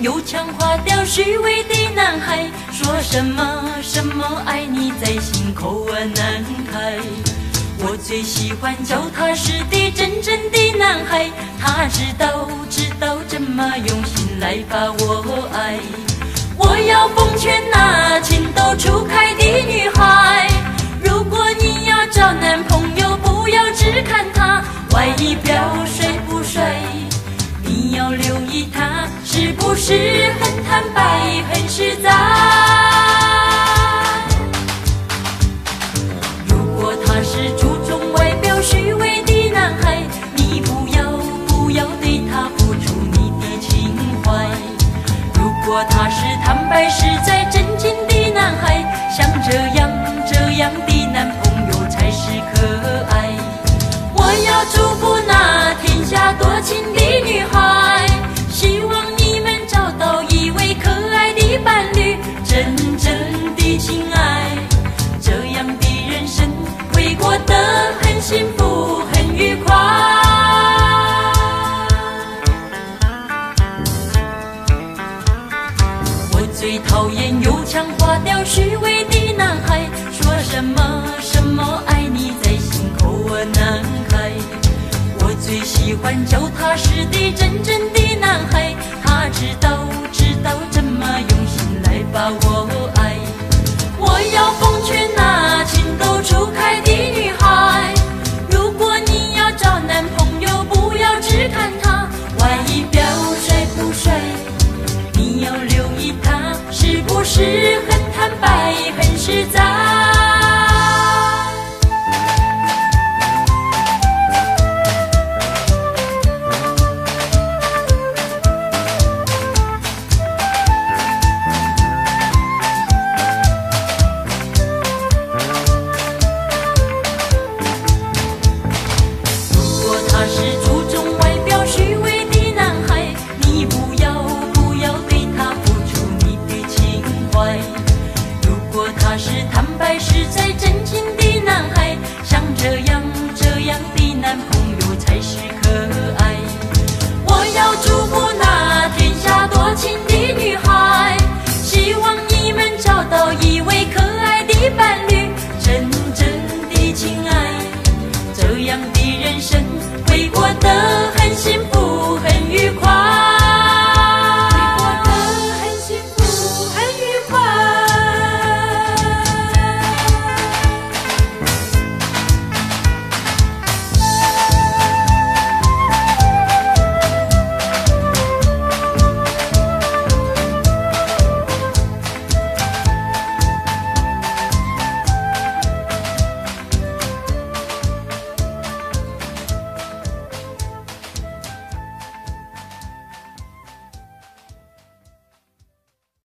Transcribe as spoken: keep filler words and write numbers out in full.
又强化掉虚伪的男孩，说什么什么爱你在心口啊难开。我最喜欢脚踏实地真正的男孩，他知道知道怎么用心来把我爱。我要奉劝那情窦初开的女孩，如果你要找男朋友，不要只看他外表帅不帅，你要留意他是不是很坦白很实在。如果他是注重外表虚伪的男孩，你不要不要对他付出你的情怀。如果他是坦白实在真心的男孩，像这样这样的男朋友才是可爱。我要祝福那天下多情的女孩，希望你们找到一位可爱的伴侣，真正的情爱，这样的人生会过得很幸福很愉快。我最讨厌又强化掉虚伪的男孩，说什么什么爱你在心口啊难开。我最喜欢脚踏实地真正的男孩，他知道知道怎么用心来把我爱。我要奉劝